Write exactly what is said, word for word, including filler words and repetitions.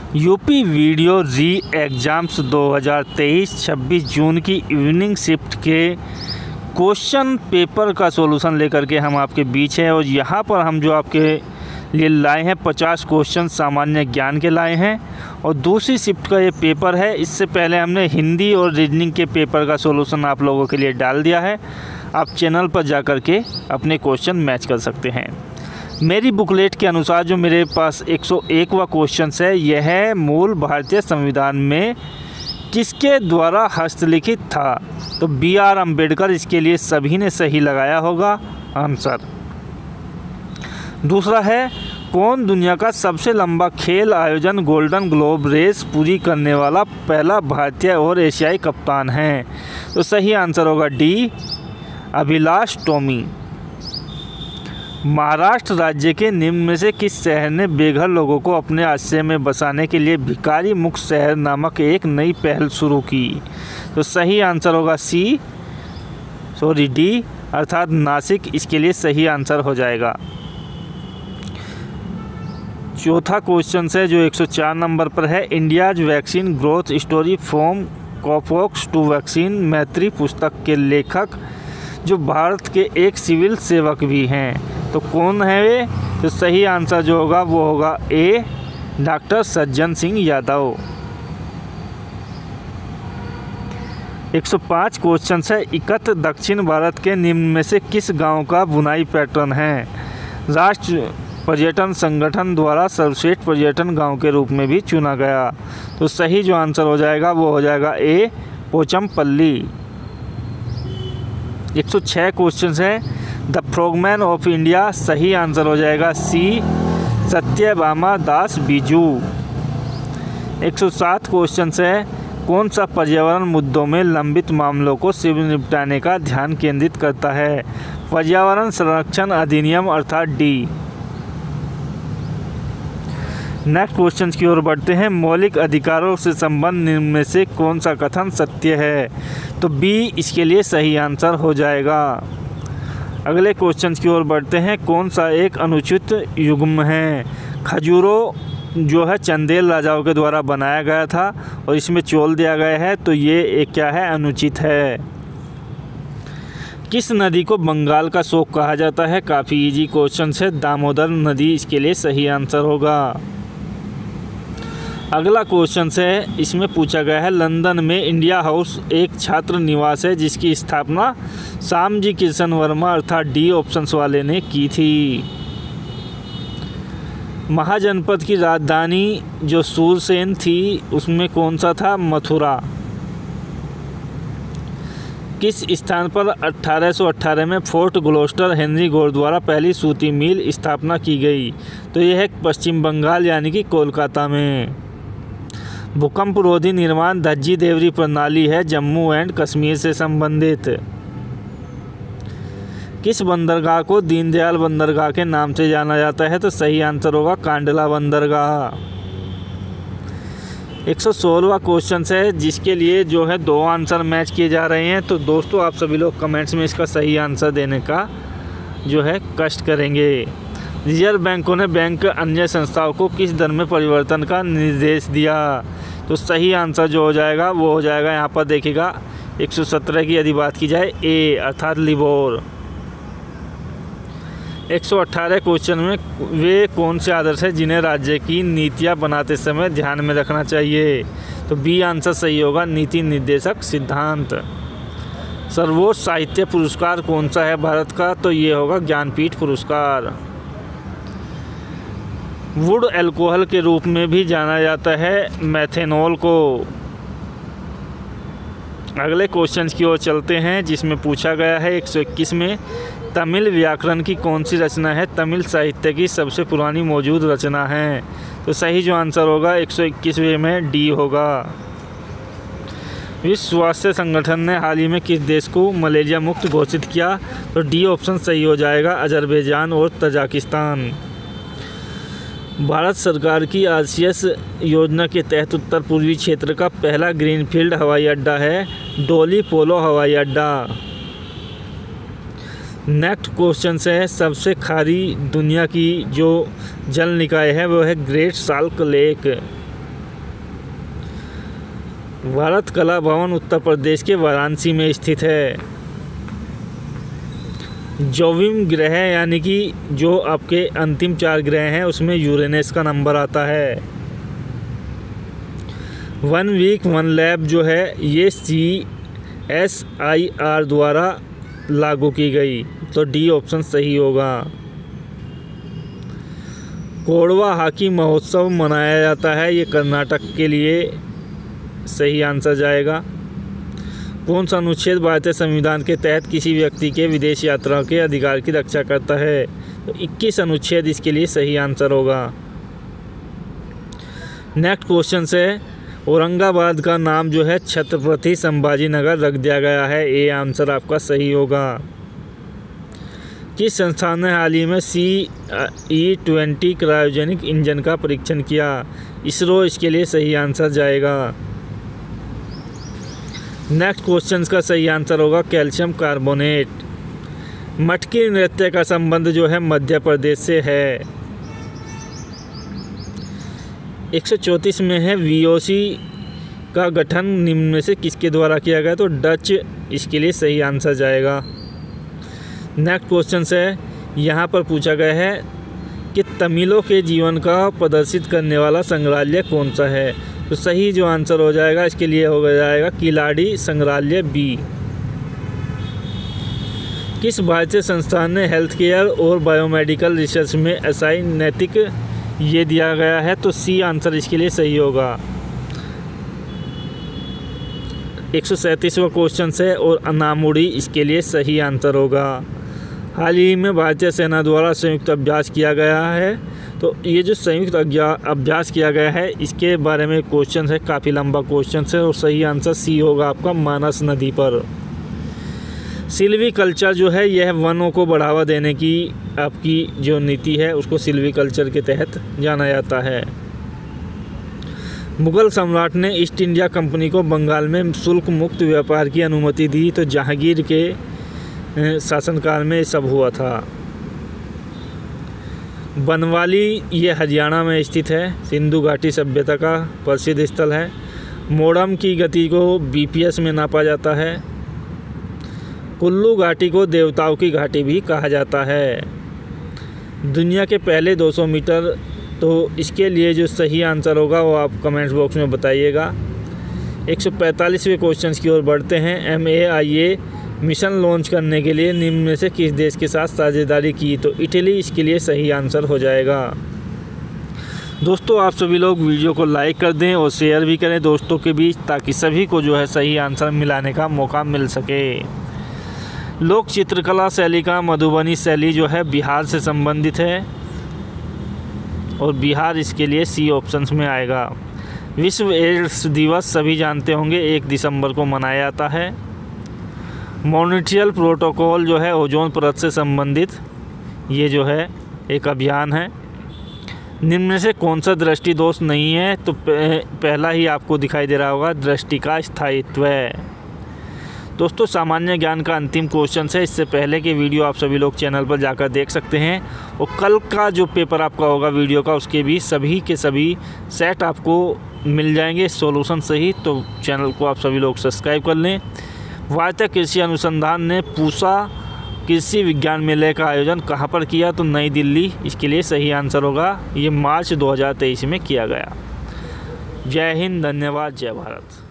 UP video री exams दो हज़ार तेईस छब्बीस जून की इवनिंग शिफ्ट के क्वेश्चन पेपर का सॉल्यूशन लेकर के हम आपके बीच हैं। और यहाँ पर हम जो आपके लिए लाए हैं पचास क्वेश्चन सामान्य ज्ञान के लाए हैं और दूसरी शिफ्ट का ये पेपर है। इससे पहले हमने हिंदी और रीजनिंग के पेपर का सॉल्यूशन आप लोगों के लिए डाल दिया है। आप चैनल पर जा कर के अपने क्वेश्चन मैच कर सकते हैं। मेरी बुकलेट के अनुसार जो मेरे पास एक सौ एकवां क्वेश्चन है, यह है मूल भारतीय संविधान में किसके द्वारा हस्तलिखित था। तो बी आर अम्बेडकर, इसके लिए सभी ने सही लगाया होगा आंसर। दूसरा है कौन दुनिया का सबसे लंबा खेल आयोजन गोल्डन ग्लोब रेस पूरी करने वाला पहला भारतीय और एशियाई कप्तान है। तो सही आंसर होगा डी अभिलाष टोमी। महाराष्ट्र राज्य के निम्न में से किस शहर ने बेघर लोगों को अपने आश्रय में बसाने के लिए भिखारी मुक्त शहर नामक एक नई पहल शुरू की। तो सही आंसर होगा सी सॉरी डी अर्थात नासिक, इसके लिए सही आंसर हो जाएगा। चौथा क्वेश्चन है जो एक सौ चार नंबर पर है, India's vaccine growth story from cowpox to vaccine Maitri पुस्तक के लेखक जो भारत के एक सिविल सेवक भी हैं, तो कौन है वे। तो सही आंसर जो होगा वो होगा ए डॉक्टर सज्जन सिंह यादव। एक सौ पाँच क्वेश्चन है, इकत दक्षिण भारत के निम्न में से किस गांव का बुनाई पैटर्न है राष्ट्रीय पर्यटन संगठन द्वारा सर्वश्रेष्ठ पर्यटन गांव के रूप में भी चुना गया। तो सही जो आंसर हो जाएगा वो हो जाएगा ए पोचमपल्ली। एक सौ छह क्वेश्चन है, द फ्रॉगमैन ऑफ इंडिया, सही आंसर हो जाएगा सी सत्यभामा दास बीजू। एक सौ सात क्वेश्चन है, कौन सा पर्यावरण मुद्दों में लंबित मामलों को शीघ्र निपटाने का ध्यान केंद्रित करता है। पर्यावरण संरक्षण अधिनियम अर्थात डी। नेक्स्ट क्वेश्चन की ओर बढ़ते हैं, मौलिक अधिकारों से संबंध निम्न में से कौन सा कथन सत्य है। तो बी इसके लिए सही आंसर हो जाएगा। अगले क्वेश्चन की ओर बढ़ते हैं, कौन सा एक अनुचित युग्म है। खजूरो जो है चंदेल राजाओं के द्वारा बनाया गया था और इसमें चोल दिया गया है, तो ये एक क्या है, अनुचित है। किस नदी को बंगाल का शोक कहा जाता है। काफ़ी इजी क्वेश्चन है, दामोदर नदी, इसके लिए सही आंसर होगा। अगला क्वेश्चन है, इसमें पूछा गया है, लंदन में इंडिया हाउस एक छात्र निवास है जिसकी स्थापना श्यामजी किशन वर्मा अर्थात डी ऑप्शंस वाले ने की थी। महाजनपद की राजधानी जो सूरसेन थी उसमें कौन सा था, मथुरा। किस स्थान पर अठारह सौ अठारह में फोर्ट ग्लोस्टर हेनरी गौर द्वारा पहली सूती मिल स्थापना की गई। तो यह है पश्चिम बंगाल यानी कि कोलकाता में। भूकंप रोधी निर्माण धज्जी देवरी प्रणाली है जम्मू एंड कश्मीर से संबंधित। किस बंदरगाह को दीनदयाल बंदरगाह के नाम से जाना जाता है। तो सही आंसर होगा कांडला बंदरगाह। एक सौ सोलहवां क्वेश्चन है जिसके लिए जो है दो आंसर मैच किए जा रहे हैं। तो दोस्तों आप सभी लोग कमेंट्स में इसका सही आंसर देने का जो है कष्ट करेंगे। रिजर्व बैंकों ने बैंक अन्य संस्थाओं को किस दर में परिवर्तन का निर्देश दिया। तो सही आंसर जो हो जाएगा वो हो जाएगा, यहाँ पर देखिएगा एक सौ सत्रह की यदि बात की जाए ए अर्थात लिबोर। एक सौ अठारह क्वेश्चन में वे कौन से आदर्श है जिन्हें राज्य की नीतियाँ बनाते समय ध्यान में रखना चाहिए। तो बी आंसर सही होगा, नीति निर्देशक सिद्धांत। सर्वोच्च साहित्य पुरस्कार कौन सा है भारत का। तो ये होगा ज्ञानपीठ पुरस्कार। वुड अल्कोहल के रूप में भी जाना जाता है मेथेनॉल को। अगले क्वेश्चन की ओर चलते हैं जिसमें पूछा गया है एक सौ इक्कीस में, तमिल व्याकरण की कौन सी रचना है तमिल साहित्य की सबसे पुरानी मौजूद रचना है। तो सही जो आंसर होगा एक सौ इक्कीसवें में डी होगा। विश्व स्वास्थ्य संगठन ने हाल ही में किस देश को मलेरिया मुक्त घोषित किया। तो डी ऑप्शन सही हो जाएगा, अजरबैजान और तजाकिस्तान। भारत सरकार की आर सी एस योजना के तहत उत्तर पूर्वी क्षेत्र का पहला ग्रीनफील्ड हवाई अड्डा है डोली पोलो हवाई अड्डा। नेक्स्ट क्वेश्चन है, सबसे खारी दुनिया की जो जल निकाय है वो है ग्रेट साल्ट लेक। भारत कला भवन उत्तर प्रदेश के वाराणसी में स्थित है। जोविम ग्रह यानी कि जो आपके अंतिम चार ग्रह हैं उसमें यूरेनस का नंबर आता है। वन वीक वन लैब जो है ये सी एस आई आर द्वारा लागू की गई, तो डी ऑप्शन सही होगा। कोडवा हॉकी महोत्सव मनाया जाता है, ये कर्नाटक के लिए सही आंसर जाएगा। कौन सा अनुच्छेद भारतीय संविधान के तहत किसी व्यक्ति के विदेश यात्रा के अधिकार की रक्षा करता है? तो इक्कीस अनुच्छेद इसके लिए सही आंसर होगा। नेक्स्ट क्वेश्चन है, औरंगाबाद का नाम जो है छत्रपति संभाजी नगर रख दिया गया है, ये आंसर आपका सही होगा। किस संस्थान ने हाल ही में C E twenty cryogenic engine का परीक्षण किया? इसरो इसके लिए सही आंसर जाएगा। नेक्स्ट क्वेश्चन का सही आंसर होगा कैल्शियम कार्बोनेट। मटकी नृत्य का संबंध जो है मध्य प्रदेश से है। एक सौ चौंतीस में है वी ओ सी का गठन निम्न में से किसके द्वारा किया गया? तो डच इसके लिए सही आंसर जाएगा। नेक्स्ट क्वेश्चन है, यहाँ पर पूछा गया है कि तमिलों के जीवन का प्रदर्शित करने वाला संग्रहालय कौन सा है? तो सही जो आंसर हो जाएगा इसके लिए हो जाएगा किलाड़ी संग्रहालय बी। किस भारतीय संस्थान ने हेल्थ केयर और बायोमेडिकल रिसर्च में एसआई नैतिक ये दिया गया है? तो सी आंसर इसके लिए सही होगा। एक सौ सैंतीसवां क्वेश्चन है और अनामुड़ी इसके लिए सही आंसर होगा। हाल ही में भारतीय सेना द्वारा संयुक्त अभ्यास किया गया है, तो ये जो संयुक्त अभ्यास किया गया है इसके बारे में क्वेश्चन है, काफ़ी लंबा क्वेश्चन है और सही आंसर सी होगा आपका मानस नदी पर। सिल्वी कल्चर जो है यह वनों को बढ़ावा देने की आपकी जो नीति है उसको सिल्वी कल्चर के तहत जाना जाता है। मुगल सम्राट ने ईस्ट इंडिया कंपनी को बंगाल में शुल्क मुक्त व्यापार की अनुमति दी, तो जहांगीर के शासनकाल में सब हुआ था। बनवाली ये हरियाणा में स्थित है, सिंधु घाटी सभ्यता का प्रसिद्ध स्थल है। मोडम की गति को बी पी एस में नापा जाता है। कुल्लू घाटी को देवताओं की घाटी भी कहा जाता है। दुनिया के पहले दो सौ मीटर, तो इसके लिए जो सही आंसर होगा वो आप कमेंट्स बॉक्स में बताइएगा। एक सौ पैंतालीसवें क्वेश्चन की ओर बढ़ते हैं। M A I A mission launch करने के लिए निम्न में से किस देश के साथ साझेदारी की? तो इटली इसके लिए सही आंसर हो जाएगा। दोस्तों आप सभी लोग वीडियो को लाइक कर दें और शेयर भी करें दोस्तों के बीच, ताकि सभी को जो है सही आंसर मिलाने का मौका मिल सके। लोक चित्रकला शैली का मधुबनी शैली जो है बिहार से संबंधित है और बिहार इसके लिए सी ऑप्शंस में आएगा। विश्व एड्स दिवस सभी जानते होंगे एक दिसंबर को मनाया जाता है। मॉनिट्रियल प्रोटोकॉल जो है ओजोन परत से संबंधित ये जो है एक अभियान है। निम्न में से कौन सा दृष्टि दोष नहीं है? तो पहला ही आपको दिखाई दे रहा होगा, दृष्टि का स्थायित्व है। दोस्तों सामान्य ज्ञान का अंतिम क्वेश्चन है, इससे पहले के वीडियो आप सभी लोग चैनल पर जाकर देख सकते हैं और कल का जो पेपर आपका होगा वीडियो का उसके भी सभी के सभी सेट आपको मिल जाएंगे सॉल्यूशन सही, तो चैनल को आप सभी लोग सब्सक्राइब कर लें। भारतीय कृषि अनुसंधान ने पूसा कृषि विज्ञान मेले का आयोजन कहाँ पर किया? तो नई दिल्ली इसके लिए सही आंसर होगा। ये मार्च दो हज़ार तेईस में किया गया। जय हिंद, धन्यवाद, जय भारत।